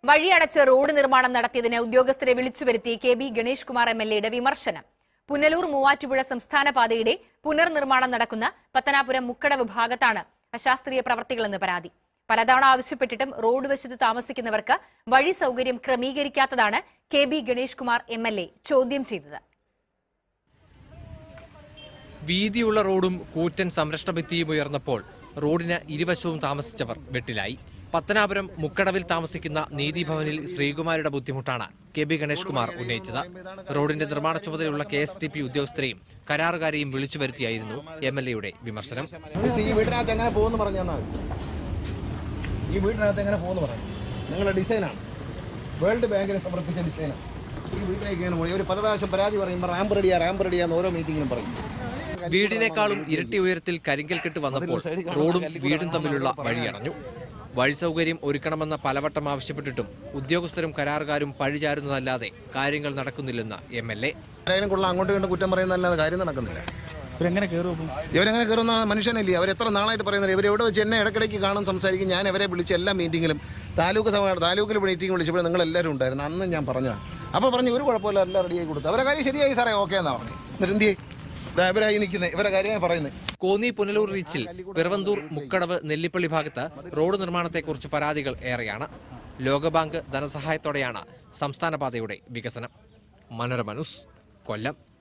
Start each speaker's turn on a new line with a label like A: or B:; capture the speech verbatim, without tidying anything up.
A: വഴിയടച്ച് road നിർമ്മാണം നടത്തിയതിന് ഉദ്യോഗസ്ഥരെ വിളിച്ചുവരുത്തി K B Ganesh Kumar M L എയുടെ വിമർശനം. പുനലൂർ മൂവാറ്റുപുഴ സംസ്ഥാന പാതയുടെ പുനർനിർമ്മാണം നടക്കുന്ന പത്തനാപുരം മുക്കടവ് ഭാഗത്താണ് അശാസ്ത്രീയ പ്രവർത്തികളെന്ന് പരാതി. പലതവണ ആവശ്യപ്പെട്ടിട്ടും റോഡ് വശത്ത് താമസിക്കുന്നവർക്ക് വഴി സൌകര്യം ക്രമീകരിക്കാത്തതാണ് K B Ganesh Kumar M L A ചോദ്യം ചെയ്തത്.
B: വീതിയുള്ള റോഡും കൂറ്റൻ സംരക്ഷണ ഭിത്തിയും ഉയർന്നപ്പോൾ റോഡിന് ഇരുവശവും താമസിച്ചവർ വെട്ടിലായി. പത്തനാപുരം മുക്കടവിൽ താമസിക്കുന്ന നീതിഭവനിൽ ശ്രീകുമാരിയുടെ ബുദ്ധിമുട്ടാണ് കെ ബി ഗണേഷ് കുമാർ ഉന്നയിച്ചത്. റോഡിന്റെ നിർമ്മാണ ചുമതലയുള്ള കെ എസ് ടി പി ഉദ്യോഗസ്ഥരെയും കരാറുകാരെയും വിളിച്ചു വരുത്തിയായിരുന്നു എം എൽ എയുടെ വിമർശനം.
C: ഈ വീടിനകത്ത് എങ്ങനെ പോകുന്നു പറഞ്ഞാൽ ഈ വീടിനകത്ത് എങ്ങനെ പോകുന്നു പറഞ്ഞു നിങ്ങളുടെ ഡിസൈനാണ്, വേൾഡ് ബാങ്കിന് സമർപ്പിച്ച ഡിസൈനാണ്. ഈ വീട്ടിലേക്ക് ഇങ്ങനെ പോയി ഒരു പല പ്രാവശ്യം പരാതി പറയുമ്പോൾ റാമ്പ് റെഡിയാ റാമ്പ് റെഡിയാന്ന് ഓരോ മീറ്റിങ്ങിലും പറയും.
B: വീടിനേക്കാളും ഇരട്ടി ഉയരത്തിൽ കരിങ്കൽ കെട്ട് വന്നപ്പോൾ റോഡും വീടും തമ്മിലുള്ള വഴിയടഞ്ഞു. വഴി സൗകര്യം ഒരുക്കണമെന്ന് പലവട്ടം ആവശ്യപ്പെട്ടിട്ടും ഉദ്യോഗസ്ഥരും കരാറുകാരും പഴിചാരുന്നതല്ലാതെ കാര്യങ്ങൾ നടക്കുന്നില്ലെന്ന് എം എൽ എ.
C: ആരായാലും കൊള്ളാം, അങ്ങോട്ടും ഇങ്ങോട്ടും കുറ്റം പറയുന്നതല്ലാതെ കാര്യം നടക്കുന്നില്ല. ഇവരെങ്ങനെ കയറുന്ന മനുഷ്യനല്ലേ? അവർ എത്ര നാളായിട്ട് പറയുന്നത്? ഇവരെവിടെ വെച്ച് എന്നെ ഇടയ്ക്കിടയ്ക്ക് കാണും, സംസാരിക്കും. ഞാൻ അവരെ വിളിച്ച് എല്ലാ മീറ്റിങ്ങിലും താലൂക്ക് സഭ താലൂക്കിൽ മീറ്റിംഗ് വിളിച്ചപ്പോൾ നിങ്ങൾ എല്ലാവരും ഉണ്ടായിരുന്നു. അന്ന് ഞാൻ പറഞ്ഞതാണ്. അപ്പോൾ പറഞ്ഞ് ഒരു കുഴപ്പമില്ല, എല്ലാം റെഡിയായി കൊടുത്തു. അവരെ കാര്യം ശരിയായി സാറേ, ഓക്കെ എന്നാ പറഞ്ഞു. എന്നിട്ട് എന്ത് ചെയ്യും? ഇവരായി നിൽക്കുന്നത് ഇവരെ കാര്യമായി പറയുന്നത്.
B: കോന്നി പുനലൂർ റീച്ചിൽ പിറവന്തൂർ മുക്കടവ് നെല്ലിപ്പള്ളി ഭാഗത്ത് റോഡ് നിർമ്മാണത്തെക്കുറിച്ച് പരാതികൾ ഏറെയാണ്. ലോകബാങ്ക് ധനസഹായത്തോടെയാണ് സംസ്ഥാന പാതയുടെ വികസനം. മനോരമ ന്യൂസ്, കൊല്ലം.